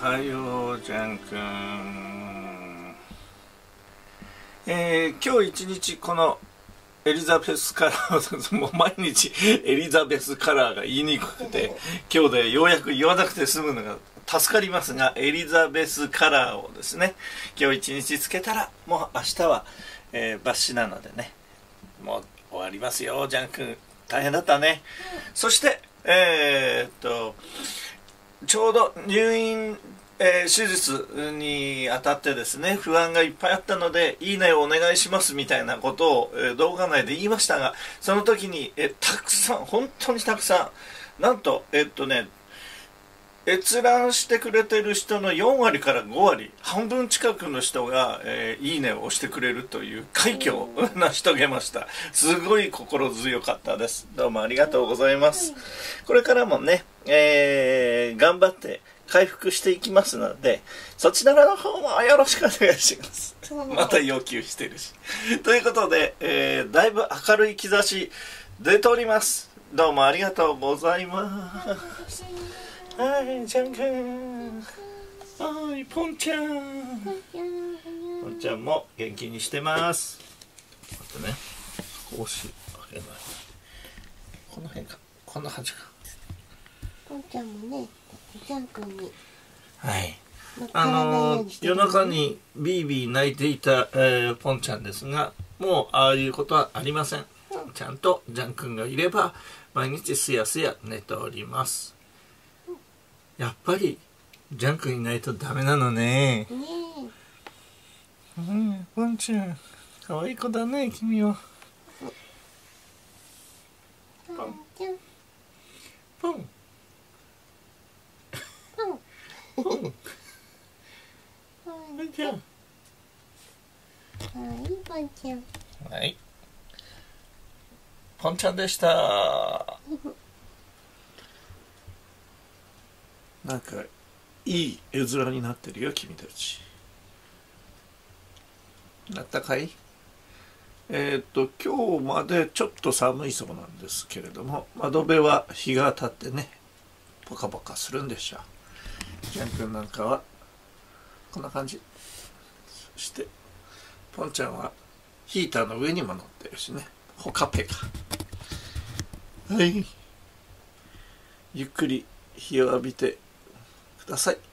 はよう、ジャン君。今日一日このエリザベスカラー、もう毎日エリザベスカラーが言いにくくて、今日でようやく言わなくて済むのが助かりますが、エリザベスカラーをですね、今日一日つけたら、もう明日は、抜歯なのでね、もう終わりますよ、ジャン君。大変だったね。そして、ちょうど入院、手術にあたってですね、不安がいっぱいあったので、いいねをお願いしますみたいなことを、動画内で言いましたが、その時に、たくさん、本当にたくさん、なんと、閲覧してくれてる人の4割から5割、半分近くの人が、いいねを押してくれるという快挙を成し遂げました。すごい心強かったです。どうもありがとうございます。これからもね、頑張って回復していきますので、そちらの方もよろしくお願いします。また要求してるし。ということで、だいぶ明るい兆し出ております。どうもありがとうございます。はい、ジャン君。はい、ポンちゃん。ポンちゃんも元気にしてます。あとね、こうしあげない。この辺か、こんな感じか。 ポンちゃんもね、ジャン君に。 はい。夜中にビービー泣いていた、ポンちゃんですが、もうああいうことはありません。ちゃんとジャン君がいれば、毎日すやすや寝ております。やっぱりジャン君いないとダメなのね。ポンちゃん、可愛い子だね、君は。ポンポンポンポンちゃん。 はい、ポンちゃん。 はい。ポンちゃんでした。なんかいい絵面になってるよ、君たち。なったかい？今日までちょっと寒いそうなんですけれども、窓辺は日が当たってね、ポカポカするんでしょう。ジャン君なんかはこんな感じ。そしてポンちゃんはヒーターの上にも乗ってるしね、ポカペカ。はい、ゆっくり日を浴びてください。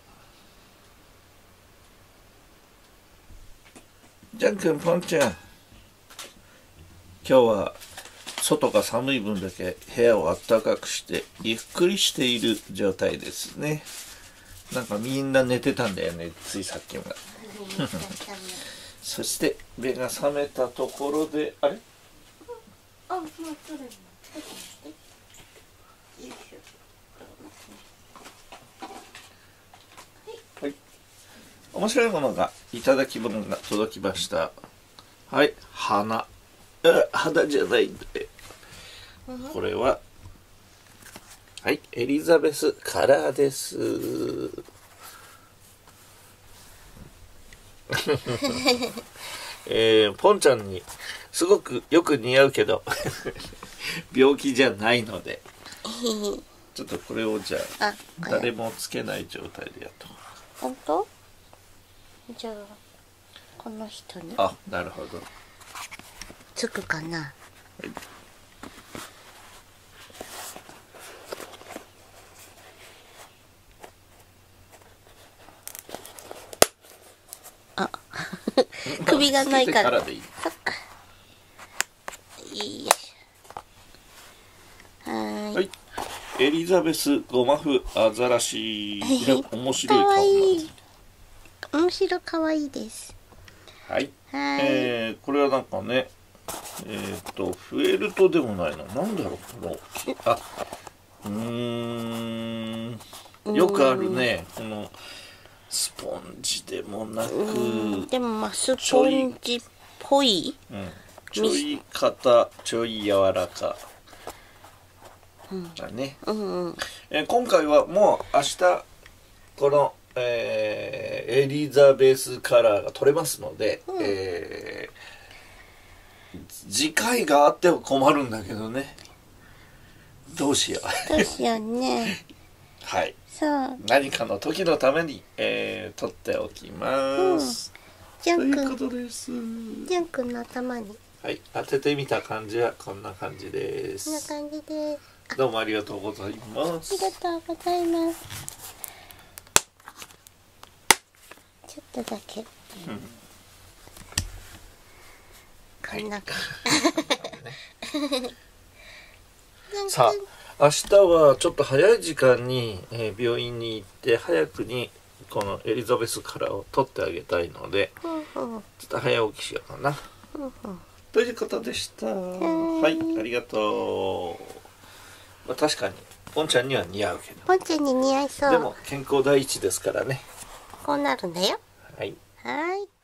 ジャン君、ポンちゃん、今日は外が寒い分だけ部屋を暖かくしてゆっくりしている状態ですね。なんかみんな寝てたんだよね、ついさっきまで。そして目が覚めたところで、あれ？ あ、もう取るの。 はい、面白いものが、いただき物が届きました。はい、花。花じゃないんで。これは、はい、エリザベスカラーです。ポンちゃんにすごくよく似合うけど病気じゃないので、ちょっとこれをじゃあ誰もつけない状態でやっと。 本当？じゃあこの人に。 あ、なるほど。 つくかな。はい、あ首がないから。そっか。いいよ。 はい。エリザベスゴマフアザラシ。面白い顔になって。 面白かわいいです。 はい。これはなんかね、フェルトでもないな。なんだろう、この。よくあるね、このスポンジでもなく。 でもまあスポンジっぽい。 ちょい硬、ちょい柔らか。だね。今回はもう明日この、エリザベスカラーが取れますので、次回があっても困るんだけどね。どうしよう。 どうしようね。 はい。 そう何かの時のために、取っておきます、 ジャンということです。 ジャン君の頭にはい、当ててみた感じはこんな感じでこんなす。 感じです。 どうもありがとうございまありす。 がとうございます。ちょっとだけ、こんな感じさあ明日はちょっと早い時間に、病院に行って早くにこのエリザベスカラーを取ってあげたいので、ちょっと早起きしようかな、ということでした。はい、ありがとう。まあ、確かにポンちゃんには似合うけど、 ポンちゃんに似合いそう。 でも健康第一ですからね。 こうなるんだよ。 はい。 はい。